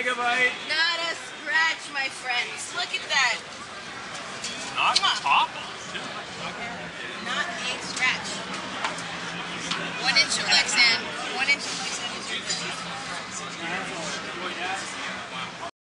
Gigabyte. Not a scratch, my friends. Look at that. Not topple, too. Not a scratch. 1 inch of Lexan. 1 inch of Lexan is your